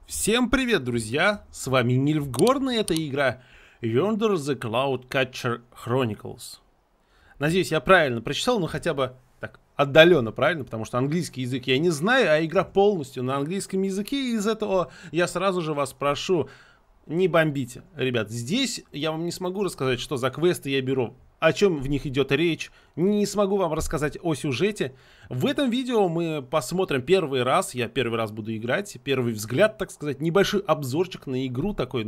Всем привет, друзья! С вами Нильфгорн, и это игра Yonder the Cloudcatcher Chronicles. Надеюсь, я правильно прочитал, но хотя бы так отдаленно правильно, потому что английский язык я не знаю, а игра полностью на английском языке, и из этого я сразу же вас прошу, не бомбите. Ребят, здесь я вам не смогу рассказать, что за квесты я беру, о чем в них идет речь, не смогу вам рассказать о сюжете. В этом видео мы посмотрим первый раз, я первый раз буду играть, первый взгляд, так сказать, небольшой обзорчик на игру такой,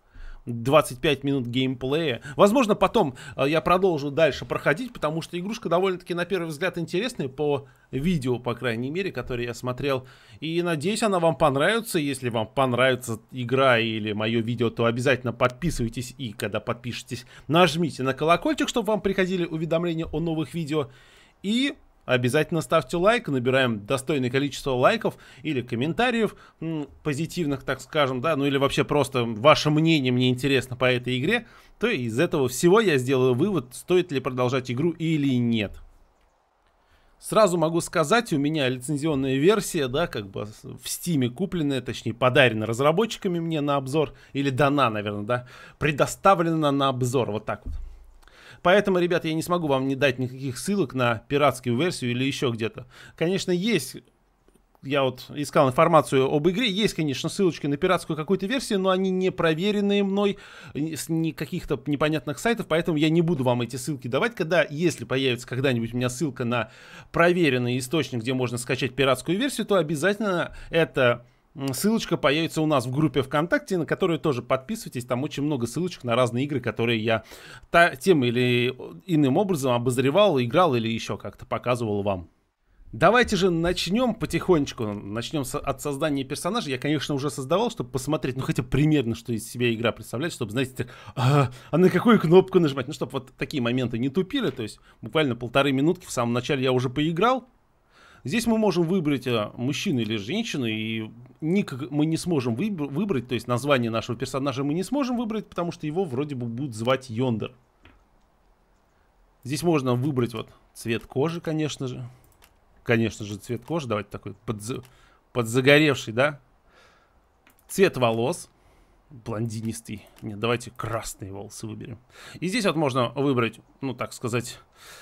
25 минут геймплея. Возможно, потом я продолжу дальше проходить, потому что игрушка довольно-таки на первый взгляд интересная по видео, по крайней мере, которое я смотрел. И надеюсь, она вам понравится. Если вам понравится игра или мое видео, то обязательно подписывайтесь. И когда подпишетесь, нажмите на колокольчик, чтобы вам приходили уведомления о новых видео. И обязательно ставьте лайк, набираем достойное количество лайков или комментариев, позитивных, так скажем, да, ну или вообще просто ваше мнение мне интересно по этой игре, то из этого всего я сделаю вывод, стоит ли продолжать игру или нет. Сразу могу сказать, у меня лицензионная версия, да, как бы в Стиме купленная, точнее подарена разработчиками мне на обзор, или дана, наверное, да, предоставлена на обзор, вот так вот. Поэтому, ребята, я не смогу вам не дать никаких ссылок на пиратскую версию или еще где-то. Конечно, есть, я вот искал информацию об игре, есть, конечно, ссылочки на пиратскую какую-то версию, но они не проверенные мной с каких-то непонятных сайтов, поэтому я не буду вам эти ссылки давать. Если появится когда-нибудь у меня ссылка на проверенный источник, где можно скачать пиратскую версию, то обязательно это... ссылочка появится у нас в группе ВКонтакте, на которую тоже подписывайтесь. Там очень много ссылочек на разные игры, которые я тем или иным образом обозревал, играл или еще как-то показывал вам. Давайте же начнем потихонечку. Начнем от создания персонажа. Я, конечно, уже создавал, чтобы посмотреть, ну хотя бы примерно, что из себя игра представляет, чтобы, знаете, а на какую кнопку нажимать. Ну, чтобы вот такие моменты не тупили. То есть буквально 1,5 минутки в самом начале я уже поиграл. Здесь мы можем выбрать мужчину или женщину, и ник мы не сможем выбрать, то есть название нашего персонажа мы не сможем выбрать, потому что его вроде бы будут звать Йондер. Здесь можно выбрать вот цвет кожи, конечно же. Конечно же, цвет кожи, давайте такой подзагоревший, да. Цвет волос, блондинистый. Нет, давайте красные волосы выберем. И здесь вот можно выбрать, ну так сказать...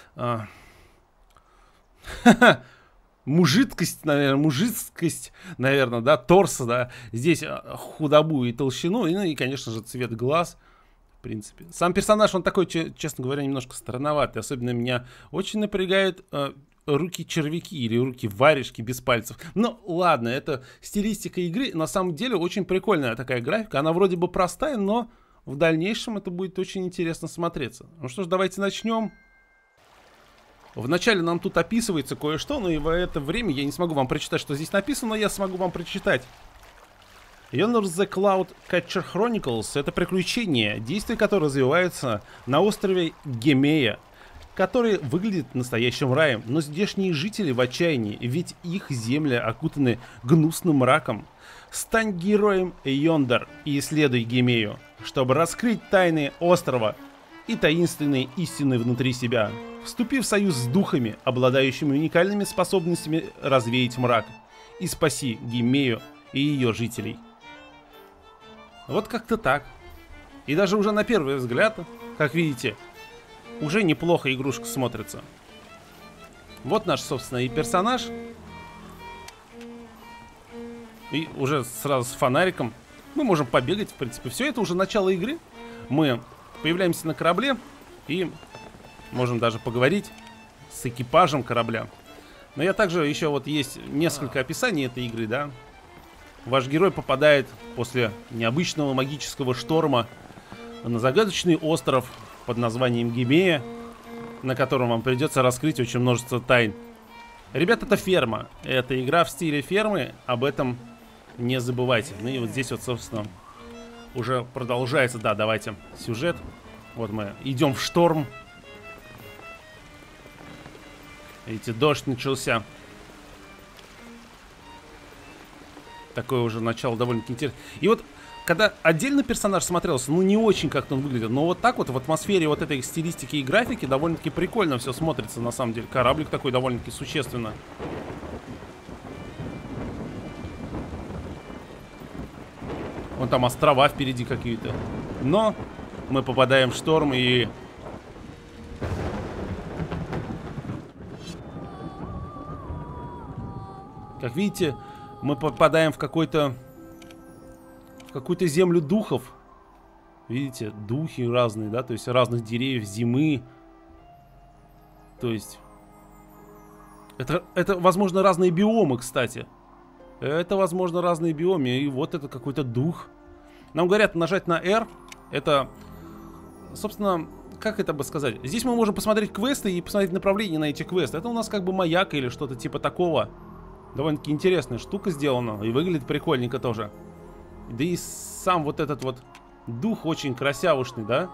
мужицкость, наверное, да, торса, да, здесь худобу и толщину, и, конечно же, цвет глаз, в принципе. Сам персонаж, он такой, честно говоря, немножко странноватый, особенно меня очень напрягают руки-червяки или руки-варежки без пальцев. Ну, ладно, это стилистика игры, на самом деле очень прикольная такая графика, она вроде бы простая, но в дальнейшем это будет очень интересно смотреться. Ну что ж, давайте начнем. Вначале нам тут описывается кое-что, но и в это время я не смогу вам прочитать, что здесь написано, но я смогу вам прочитать. Yonder the Cloudcatcher Chronicles — это приключение, действие которое развивается на острове Гемея, который выглядит настоящим раем, но здешние жители в отчаянии, ведь их земли окутаны гнусным мраком. Стань героем Yonder и исследуй Гемею, чтобы раскрыть тайны острова и таинственные истины внутри себя. Вступи в союз с духами, обладающими уникальными способностями развеять мрак, и спаси Гемею и ее жителей. Вот как-то так. И даже уже на первый взгляд, как видите, уже неплохо игрушка смотрится. Вот наш, собственно, и персонаж. И уже сразу с фонариком. Мы можем побегать, в принципе. Все это уже начало игры. Мы появляемся на корабле и можем даже поговорить с экипажем корабля. Но я также еще вот есть несколько описаний этой игры, да. Ваш герой попадает после необычного магического шторма на загадочный остров под названием Гемея, на котором вам придется раскрыть очень множество тайн. Ребят, это ферма. Это игра в стиле фермы, об этом не забывайте. Ну и вот здесь вот, собственно, уже продолжается, да, давайте, сюжет. Вот мы идем в шторм. Видите, дождь начался. Такое уже начало довольно-таки интересно. И вот, когда отдельно персонаж смотрелся, ну не очень как-то он выглядел. Но вот так вот, в атмосфере вот этой стилистики и графики довольно-таки прикольно все смотрится, на самом деле. Кораблик такой довольно-таки существенно. Вон там острова впереди какие-то. Но мы попадаем в шторм и... Как видите, мы попадаем в какую-то землю духов. Видите, духи разные, да, то есть разных деревьев, зимы. То есть... Это, возможно, разные биомы, кстати. Это, возможно, разные биомы. И вот это какой-то дух. Нам говорят нажать на R. Это, собственно, как это бы сказать? Здесь мы можем посмотреть квесты и посмотреть направление на эти квесты. Это у нас как бы маяк или что-то типа такого. Довольно-таки интересная штука сделана. И выглядит прикольненько тоже. Да и сам вот этот вот дух очень красявушный, да?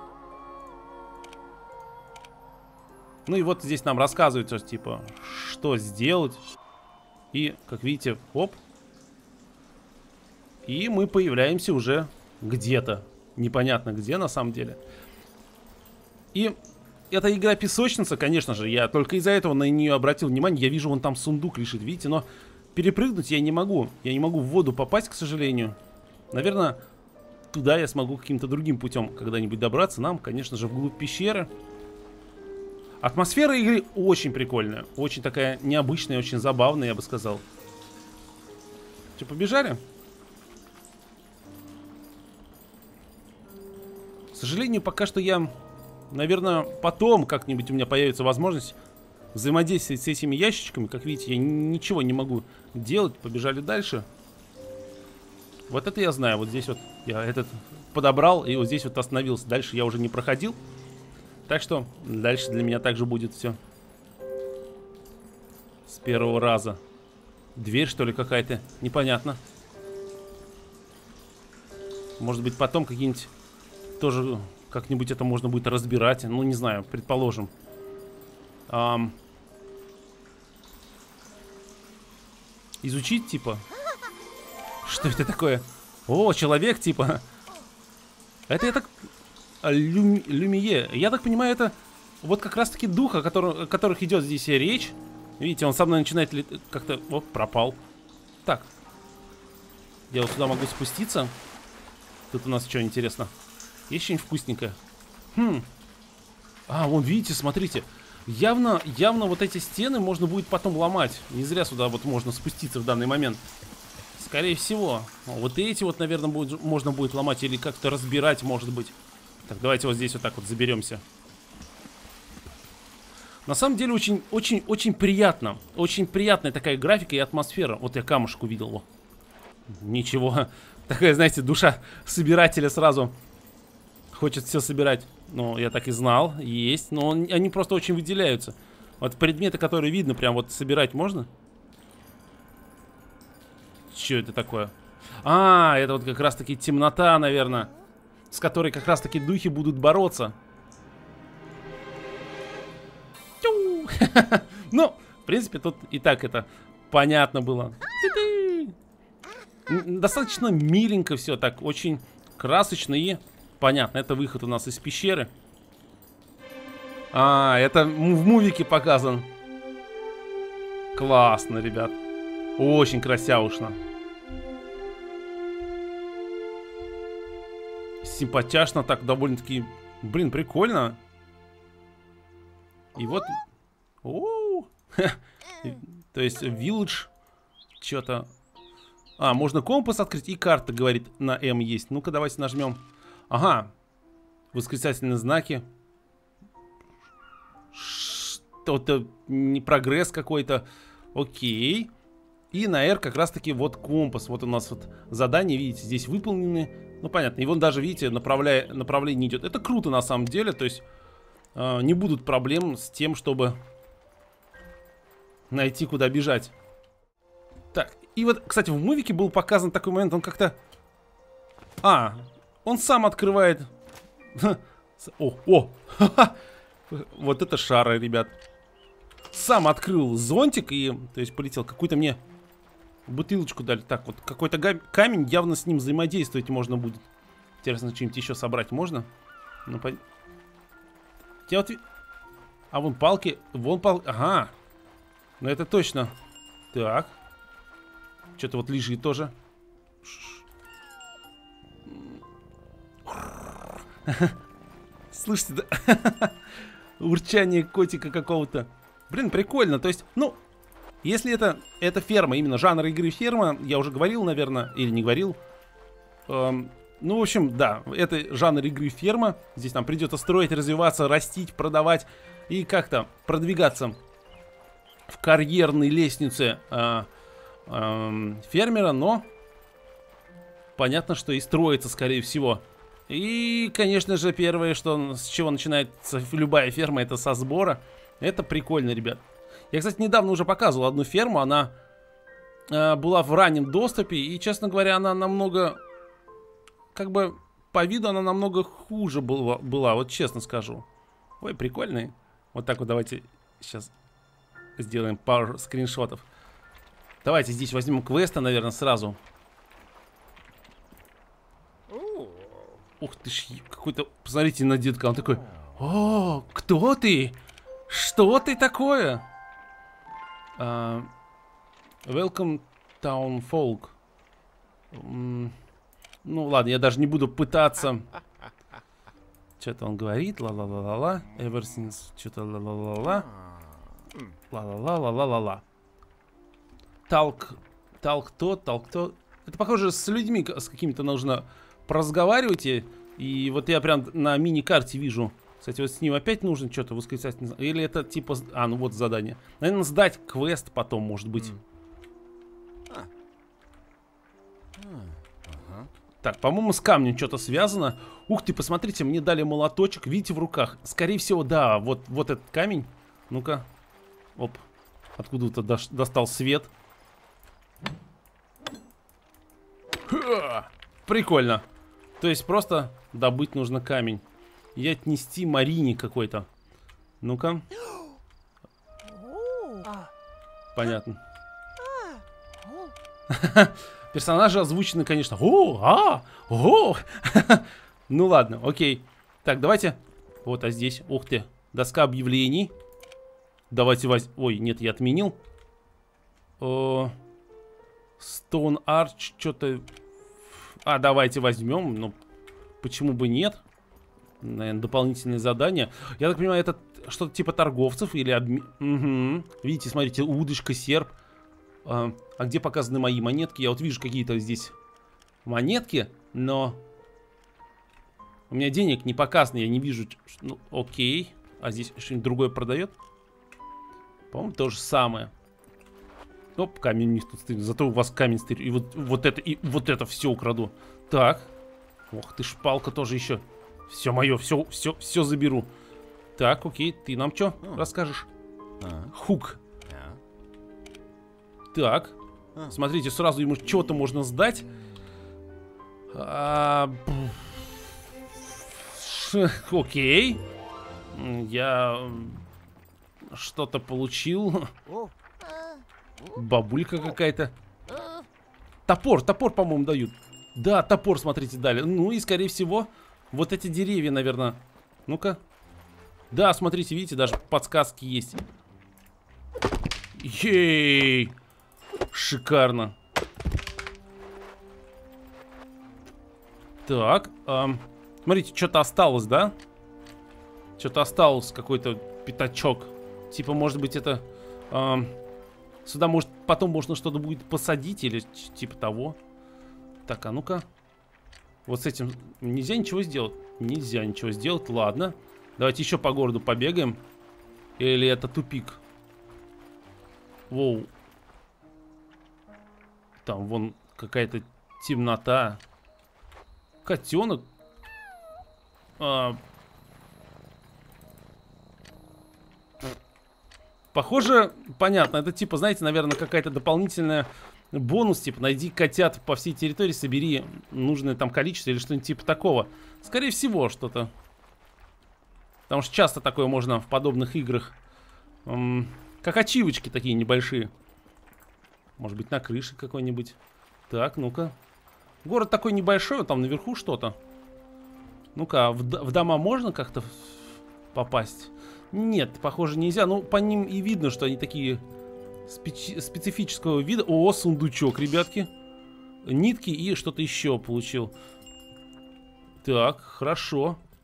Ну и вот здесь нам рассказывается, типа, что сделать. И, как видите, оп. И мы появляемся уже где-то. Непонятно где, на самом деле. И эта игра песочница, конечно же. Я только из-за этого на нее обратил внимание. Я вижу, вон там сундук лежит, видите? Но перепрыгнуть я не могу. Я не могу в воду попасть, к сожалению. Наверное, туда я смогу каким-то другим путем когда-нибудь добраться. Нам, конечно же, вглубь пещеры. Атмосфера игры очень прикольная. Очень такая необычная, очень забавная, я бы сказал. Что, побежали? К сожалению, пока что я... Наверное, потом как-нибудь у меня появится возможность взаимодействовать с этими ящичками. Как видите, я ничего не могу делать. Побежали дальше. Вот это я знаю. Вот здесь вот я этот подобрал и вот здесь вот остановился. Дальше я уже не проходил. Так что дальше для меня также будет все с первого раза. Дверь, что ли, какая-то? Непонятно. Может быть, потом какие-нибудь тоже как-нибудь это можно будет разбирать. Ну, не знаю, предположим. Изучить, типа? Что это такое? О, человек, типа. Это я так... Люмие. Я так понимаю, это вот как раз-таки дух, о которых идет здесь речь. Видите, он со мной начинает как-то... Оп, пропал. Так. Я вот сюда могу спуститься. Тут у нас что интересно? Есть что-нибудь вкусненькое? А, вон, видите, смотрите. Явно вот эти стены можно будет потом ломать. Не зря сюда вот можно спуститься в данный момент. Скорее всего. Вот эти вот, наверное, можно будет ломать или как-то разбирать, может быть. Так, давайте вот здесь вот так вот заберемся. На самом деле очень приятно. Очень приятная такая графика и атмосфера. Вот я камушек увидел. О. Ничего. Такая, знаете, душа собирателя сразу хочет все собирать. Ну, я так и знал. Есть. Но они просто очень выделяются. Вот предметы, которые видно, прям вот собирать можно. Что это такое? А, это вот как раз-таки темнота, наверное. С которой как раз-таки духи будут бороться. Ну, в принципе, тут и так это понятно было. Достаточно миленько все так. Очень красочно и понятно. Это выход у нас из пещеры. А, это в мувике показан. Классно, ребят. Очень красявушно. Симпатяшно так, довольно-таки. Блин, прикольно. И вот. То есть village. Что-то. А, можно компас открыть. И карта, говорит, на М есть. Ну-ка, давайте нажмем. Ага. Восклицательные знаки. Что-то не прогресс какой-то. Окей. И на R как раз-таки вот компас. Вот у нас вот задания, видите, здесь выполнены. Ну, понятно. И вон даже, видите, направление идет. Это круто на самом деле. То есть не будут проблем с тем, чтобы найти, куда бежать. Так, и вот, кстати, в мувике был показан такой момент. Он как-то... А, он сам открывает... О! Вот это шары, ребят. Сам открыл зонтик и, то есть, полетел. Какую-то мне бутылочку дали. Так, вот какой-то камень, явно с ним взаимодействовать можно будет. Интересно, что-нибудь еще собрать можно? Ну, вот... А вон палки. Вон палки. Ага. Ну, это точно. Так. Что-то вот лежит тоже. Слышите, да? Урчание котика какого-то. Блин, прикольно. То есть, ну, если это ферма, именно жанр игры ферма, я уже говорил, наверное, или не говорил. Ну, в общем, да, это жанр игры ферма. Здесь нам придется строить, развиваться, растить, продавать и как-то продвигаться в карьерной лестнице фермера, но понятно, что и строится, скорее всего. И, конечно же, первое, с чего начинается любая ферма, это со сбора. Это прикольно, ребят. Я, кстати, недавно уже показывал одну ферму, она была в раннем доступе, и, честно говоря, она намного... Как бы по виду она намного хуже была, вот честно скажу. Ой, прикольный. Вот так вот давайте сейчас сделаем пару скриншотов. Давайте здесь возьмем квеста, наверное, сразу. Ух ты ж, какой-то... Посмотрите на детка, он такой... О, кто ты? Что ты такое? Welcome Town Folk. Ну ладно, я даже не буду пытаться. Что-то он говорит. Ла-ла-ла-ла-ла. Ever since. Что-то ла-ла-ла-ла. Ла-ла-ла-ла-ла-ла-ла. Талк то. Это похоже с людьми, с какими-то нужно поразговаривать. И вот я прям на мини-карте вижу. Кстати, вот с ним опять нужно что-то восклицательное. Или это типа... А, ну вот задание. Наверное, сдать квест потом, может быть. Так, по-моему, с камнем что-то связано. Ух ты, посмотрите, мне дали молоточек. Видите, в руках. Скорее всего, да, вот этот камень. Ну-ка. Оп. Откуда-то достал свет. Ха! Прикольно. То есть просто добыть нужно камень. И отнести Марине какой-то. Ну-ка. Понятно. Персонажи озвучены, конечно. Ну ладно, окей. Так, давайте. Вот, а здесь, ух ты, доска объявлений. Давайте Ой, нет, я отменил. Stone Arch, что-то... А, давайте возьмем. Ну, почему бы нет? Наверное, дополнительные задания. Я так понимаю, это что-то типа торговцев или Угу. Видите, смотрите, удочка, серп. А где показаны мои монетки? Я вот вижу какие-то здесь монетки, но у меня денег не показано, я не вижу. Ну, окей. А здесь что-нибудь другое продает? По-моему, то же самое. Оп, камень у них тут стоит. Зато у вас камень стоит. И вот это все украду. Так. Ох ты, шпалка тоже еще. Все мое, все заберу. Так, окей, ты нам что расскажешь? Хук. Так, смотрите, сразу ему что-то можно сдать. Окей. Я что-то получил. Бабулька какая-то. Топор, по-моему, дают. Да, топор, смотрите, дали. Ну и, скорее всего, вот эти деревья, наверное. Ну-ка. Да, смотрите, видите, даже подсказки есть. Ей! Шикарно. Так, смотрите, что-то осталось, да? Что-то осталось, какой-то пятачок. Типа, может быть, это... сюда, может, потом можно что-то будет посадить или типа того. Так, а ну-ка. Вот с этим нельзя ничего сделать? Нельзя ничего сделать, ладно. Давайте еще по городу побегаем. Или это тупик? Воу. Там вон какая-то темнота. Котенок. Похоже, понятно. Это типа, знаете, наверное, какая-то дополнительная бонус. Типа, найди котят по всей территории, собери нужное там количество или что-нибудь типа такого. Скорее всего, что-то. Потому что часто такое можно в подобных играх. Как ачивочки такие небольшие. Может быть, на крыше какой-нибудь. Так, ну-ка. Город такой небольшой, вот там наверху что-то. Ну-ка, в дома можно как-то попасть? Нет, похоже, нельзя. Ну, по ним и видно, что они такие специфического вида. О, сундучок, ребятки. Нитки и что-то еще получил. Так, хорошо.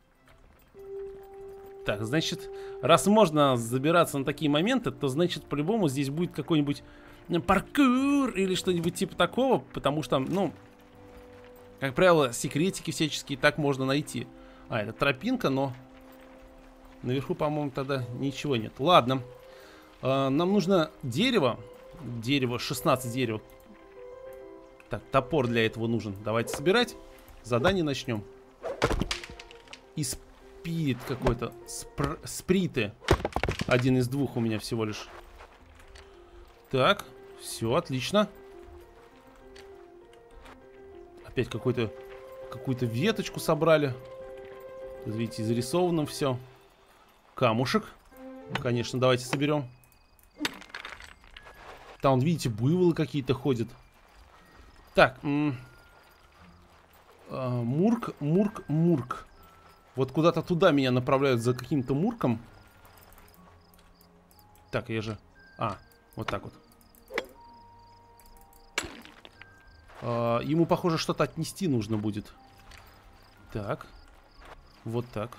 Так, значит, раз можно забираться на такие моменты, то, значит, по-любому здесь будет какой-нибудь паркур или что-нибудь типа такого, потому что, ну, как правило, секретики всяческие так можно найти. А, это тропинка, но наверху, по-моему, тогда ничего нет. Ладно. Нам нужно дерево. Дерево, 16 дерева. Так, топор для этого нужен. Давайте собирать. Задание начнем. И спирит какой-то. Сприты. Один из двух у меня всего лишь. Так, все, отлично. Опять какую-то веточку собрали. Тут, видите, зарисовано все. Камушек. Конечно, давайте соберем. Там, видите, буйволы какие-то ходят. Так. Мурк. Вот куда-то туда меня направляют за каким-то мурком. Так, я же... вот так вот. Ему, похоже, что-то отнести нужно будет. Так. Вот так.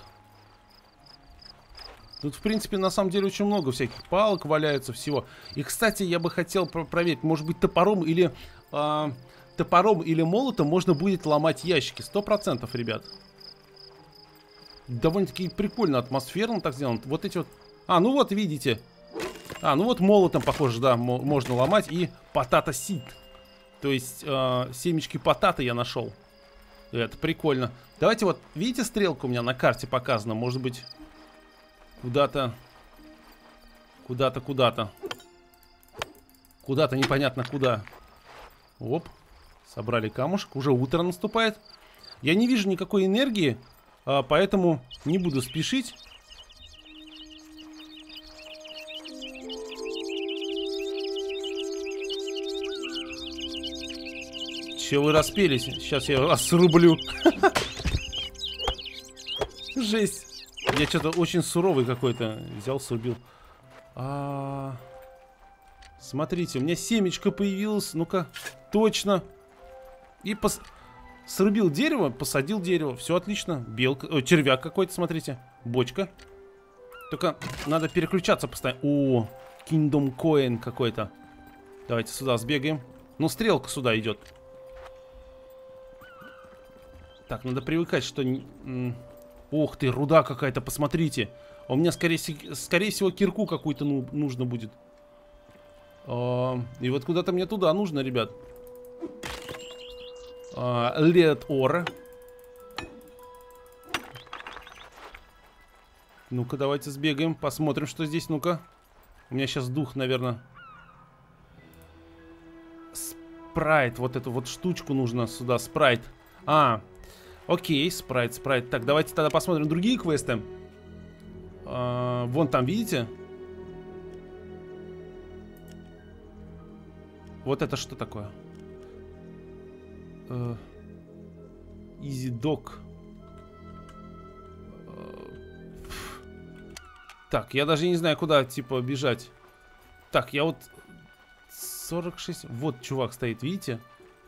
Тут, в принципе, на самом деле очень много всяких палок валяется, всего. И, кстати, я бы хотел проверить, может быть, топором или молотом можно будет ломать ящики. 100%, ребят. Довольно-таки прикольно, атмосферно так сделано. Вот эти вот... ну вот, видите. Ну вот молотом, похоже, да, можно ломать. И потата сид. То есть, семечки потата я нашел. Это прикольно. Давайте вот, видите, стрелка у меня на карте показана? Может быть... Куда-то непонятно куда. Оп. Собрали камушек. Уже утро наступает. Я не вижу никакой энергии, поэтому не буду спешить. Че вы распелись? Сейчас я вас срублю. Жесть. Я что-то очень суровый какой-то взял, срубил. Смотрите, у меня семечко появилось. Ну-ка, точно. И срубил дерево, посадил дерево. Все отлично. Белка, червяк какой-то, смотрите. Бочка. Только надо переключаться постоянно. О, Kingdom Coin какой-то. Давайте сюда сбегаем. Ну, стрелка сюда идет. Так, надо привыкать, что... Ух ты, руда какая-то, посмотрите. У меня, скорее всего, кирку какую-то нужно будет. И вот куда-то мне туда нужно, ребят. Лед ора. Ну-ка, давайте сбегаем, посмотрим, что здесь. Ну-ка. У меня сейчас дух, наверное. Спрайт, вот эту вот штучку нужно сюда, спрайт. Окей, спрайт. Так, давайте тогда посмотрим другие квесты. Вон там, видите? Вот это что такое? Easy Dog. Так, я даже не знаю, куда, типа, бежать. Так, я вот... 46... Вот чувак стоит, видите?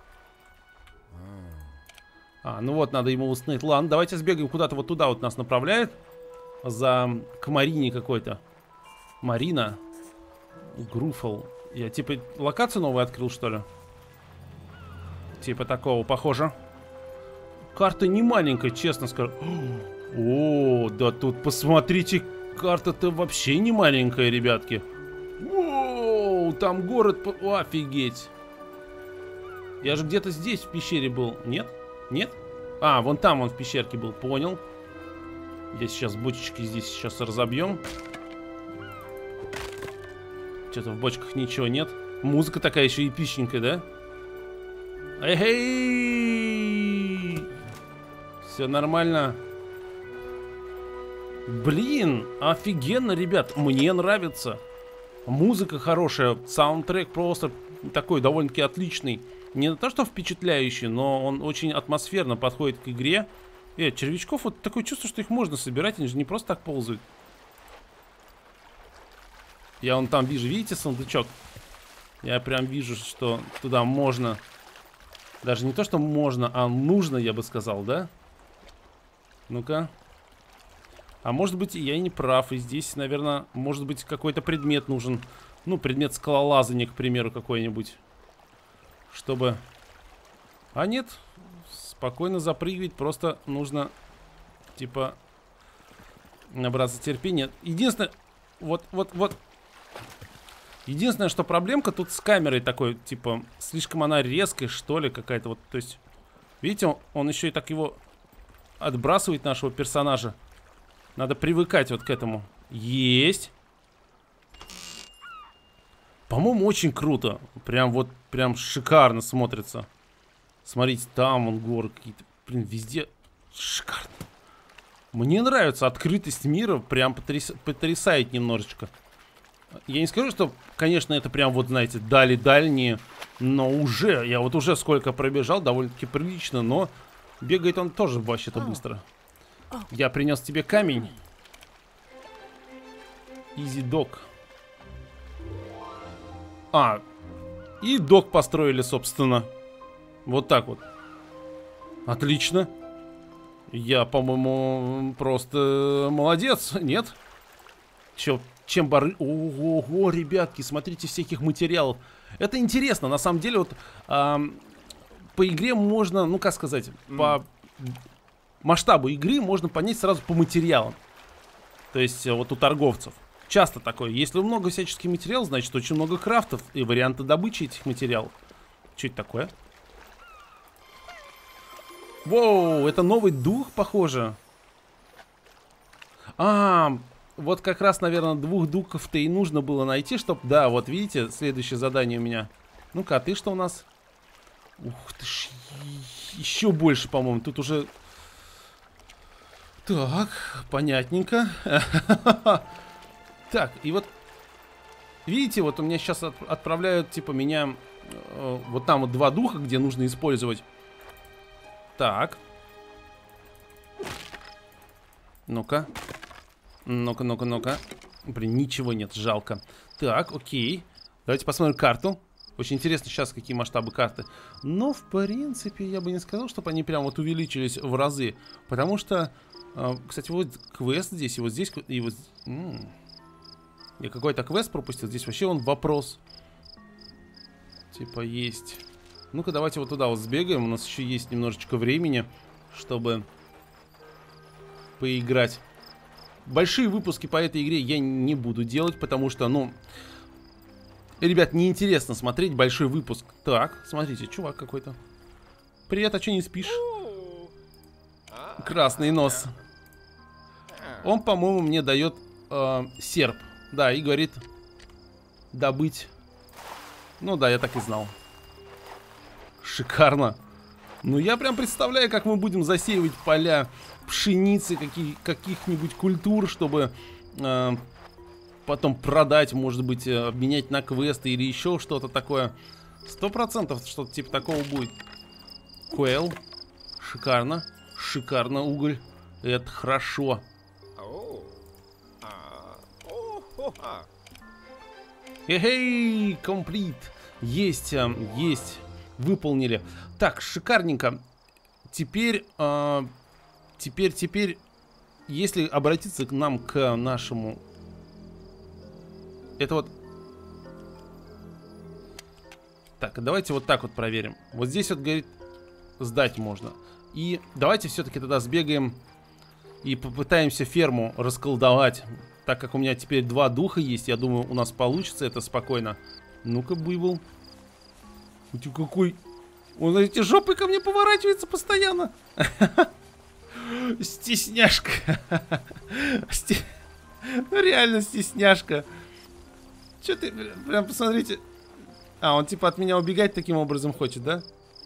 Ну вот, надо ему установить. Ладно, давайте сбегаем куда-то вот туда вот нас направляет. К Марине какой-то. Марина. Груфл. Я типа локацию новую открыл, что ли? Типа такого, похоже. Карта не маленькая, честно скажу. О, да тут посмотрите, карта-то вообще не маленькая, ребятки. Воу, там город, офигеть. Я же где-то здесь в пещере был, нет? Нет? Вон там он в пещерке был, понял. Я сейчас бочечки здесь сейчас разобьем. Что-то в бочках ничего нет. Музыка такая еще эпичненькая, да? Эй! Все нормально. Блин, офигенно, ребят. Мне нравится. Музыка хорошая. Саундтрек просто такой довольно-таки отличный. Не то, что впечатляющий, но он очень атмосферно подходит к игре. Червячков, вот такое чувство, что их можно собирать, они же не просто так ползают. Я вон там вижу, видите, сундучок? Я прям вижу, что туда можно. Даже не то, что можно, а нужно, я бы сказал, да? Ну-ка. А может быть, я и не прав. И здесь, наверное, может быть, какой-то предмет нужен. Ну, предмет скалолазания, к примеру, какой-нибудь. Чтобы... А нет, спокойно запрыгивать. Просто нужно, типа, набраться терпения. Единственное... Вот. Единственное, что проблемка тут с камерой такой, типа, слишком она резкая, что ли, какая-то вот. То есть, видите, он еще и так его отбрасывает, нашего персонажа. Надо привыкать вот к этому. Есть. По-моему, очень круто. Прям вот, прям шикарно смотрится. Смотрите, там вон горы какие-то. Блин, везде шикарно. Мне нравится открытость мира. Прям потрясает немножечко. Я не скажу, что, конечно, это прям вот, знаете, дальние. Но уже, я вот уже сколько пробежал, довольно-таки прилично. Но бегает он тоже вообще-то быстро. Я принес тебе камень. Изи док. А, и док построили, собственно. Вот так вот. Отлично. Я, по-моему, просто молодец, нет? Чем бары... Ого, ребятки, смотрите, всяких материалов. Это интересно, на самом деле, вот по игре можно, ну как сказать, по масштабу игры можно понять сразу по материалам. То есть вот у торговцев. Часто такое. Если много всяческих материалов, значит очень много крафтов и варианты добычи этих материалов. Что это такое? Воу, это новый дух, похоже. А, вот как раз, наверное, 2 духов-то и нужно было найти, чтобы... Да, вот видите, следующее задание у меня. Ну-ка, а ты что у нас? Ух ты ж, еще больше, по-моему. Тут уже... Так, понятненько. Так, и вот... Видите, вот у меня сейчас отправляют, типа, меня... Вот там вот 2 духа, где нужно использовать. Так. Ну-ка. Ну-ка. Блин, ничего нет, жалко. Так, окей. Давайте посмотрим карту. Очень интересно сейчас, какие масштабы карты. Но, в принципе, я бы не сказал, чтобы они прям вот увеличились в разы. Потому что, кстати, вот квест здесь, и вот здесь, и вот... Я какой-то квест пропустил. Здесь вообще он вопрос. Типа есть. Ну-ка, давайте вот туда вот сбегаем. У нас еще есть немножечко времени, чтобы поиграть. Большие выпуски по этой игре я не буду делать, потому что, ну... Ребят, неинтересно смотреть большой выпуск. Так, смотрите, чувак какой-то. Привет, а что не спишь? Красный нос. Он, по-моему, мне дает серп. Да, и говорит добыть. Ну да, я так и знал. Шикарно. Ну я прям представляю, как мы будем засеивать поля пшеницы, каких-нибудь культур, чтобы потом продать, может быть, обменять на квесты или еще что-то такое. 100% что-то типа такого будет. Quail. Шикарно. Шикарно, уголь. Это хорошо. Эй, комплит. Есть, есть. Выполнили. Так, шикарненько. Теперь, теперь, если обратиться к нам, к нашему... Это вот... Так, давайте вот так вот проверим. Вот здесь вот, говорит, сдать можно. И давайте все-таки тогда сбегаем и попытаемся ферму расколдовать. Так как у меня теперь 2 духа есть, я думаю, у нас получится это спокойно. Ну-ка, буйвол. У тебя какой... Он эти жопы ко мне поворачивается постоянно. Стесняшка. Реально стесняшка. Че ты, прям посмотрите. А, он типа от меня убегать таким образом хочет, да?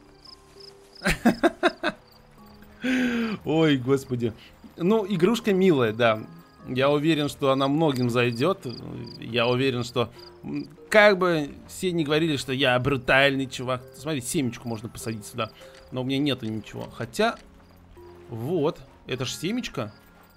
Ой, господи. Ну, игрушка милая, да. Я уверен, что она многим зайдет. Я уверен, что... Как бы все не говорили, что я брутальный чувак. Смотри, семечку можно посадить сюда. Но у меня нету ничего. Хотя... Вот. Это ж семечко.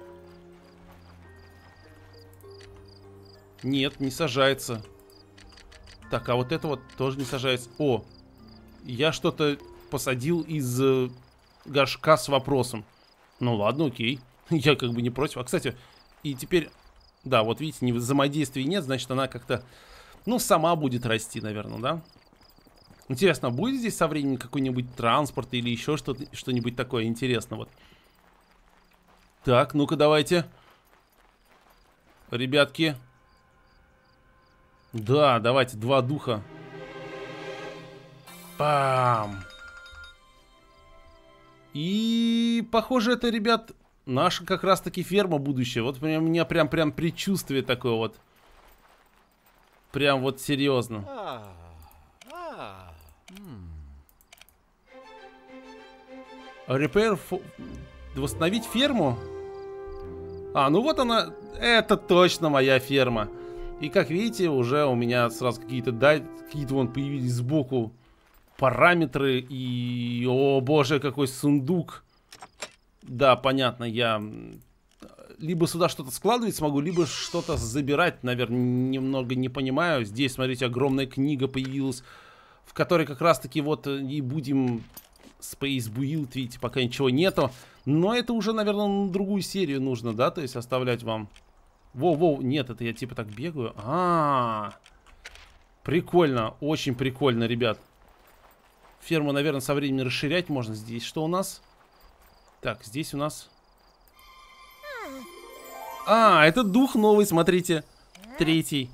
Нет, не сажается. Так, а вот это вот тоже не сажается. О! Я что-то посадил из горшка с вопросом. Ну ладно, окей. Я как бы не против. А, кстати, и теперь, да, вот видите, не взаимодействия нет, значит, она как-то, ну, сама будет расти, наверное, да? Интересно, будет здесь со временем какой-нибудь транспорт или еще что-нибудь такое интересное? Вот. Так, ну-ка давайте. Ребятки. Да, давайте, 2 духа. Пам! И, похоже, это, ребят, наша как раз-таки ферма будущее. Вот у меня прям предчувствие такое вот. Прям вот серьезно. Repair... Восстановить ферму? А, ну вот она. Это точно моя ферма. И как видите, уже у меня сразу какие-то вон появились сбоку параметры. И, о боже, какой сундук. Да, понятно, я либо сюда что-то складывать смогу, либо что-то забирать, наверное, немного не понимаю. Здесь, смотрите, огромная книга появилась, в которой как раз-таки вот и будем Space Build, видите, пока ничего нету. Но это уже, наверное, на другую серию нужно, да, то есть оставлять вам. Воу, нет, это я типа так бегаю. Прикольно, очень прикольно, ребят. Ферму, наверное, со временем расширять можно. Здесь что у нас? Так, здесь у нас... это дух новый, смотрите. 3-й.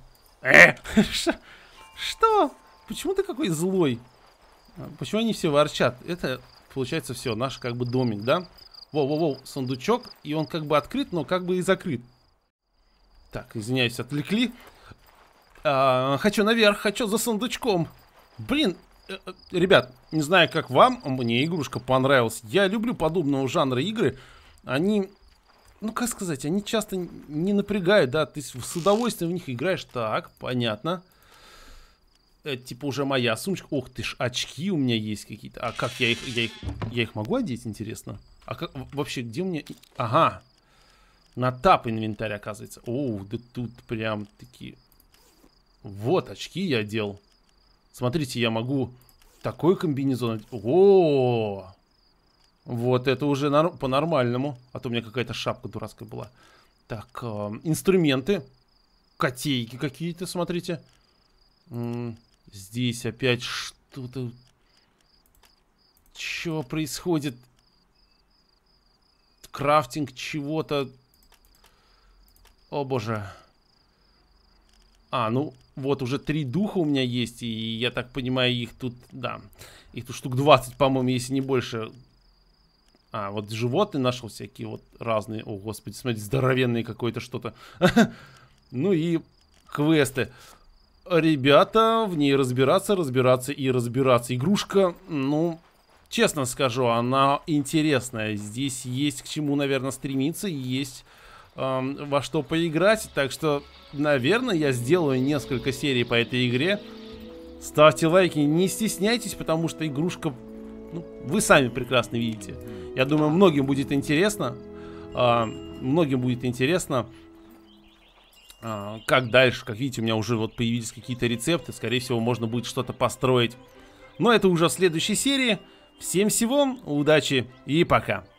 Что? Почему ты какой злой? Почему они все ворчат? Это, получается, все, наш как бы домик, да? Воу, сундучок. И он как бы открыт, но как бы и закрыт. Так, извиняюсь, отвлекли. Хочу наверх, хочу за сундучком. Блин, ребят, не знаю, как вам, мне игрушка понравилась. Я люблю подобного жанра игры. Они, ну как сказать, они часто не напрягают, да? Ты с удовольствием в них играешь. Так, понятно. Это типа уже моя сумочка. Ох ты ж, очки у меня есть какие-то. А как я их могу одеть, интересно? А как, вообще, где у меня... Ага. На тап инвентарь, оказывается. Оу, да тут прям такие... Вот, очки я одел. Смотрите, я могу такой комбинезон... О, вот это уже по-нормальному. А то у меня какая-то шапка дурацкая была. Так, инструменты. Котейки какие-то, смотрите. Здесь опять что-то... Что происходит? Крафтинг чего-то... О боже. Ну, вот уже 3 духа у меня есть. И я так понимаю, их тут, да, их тут штук 20, по-моему, если не больше. Вот животные нашел всякие вот разные. О, господи, смотрите, здоровенные какое-то что-то. Ну и квесты. Ребята, в ней разбираться. Игрушка, ну, честно скажу, она интересная. Здесь есть к чему, наверное, стремиться. Есть во что поиграть. Так что, наверное, я сделаю несколько серий по этой игре. Ставьте лайки, не стесняйтесь, потому что игрушка, ну, вы сами прекрасно видите. Я думаю, многим будет интересно. Как дальше. Как видите, у меня уже вот появились какие-то рецепты. Скорее всего, можно будет что-то построить. Но это уже в следующей серии. Всем всего, удачи и пока.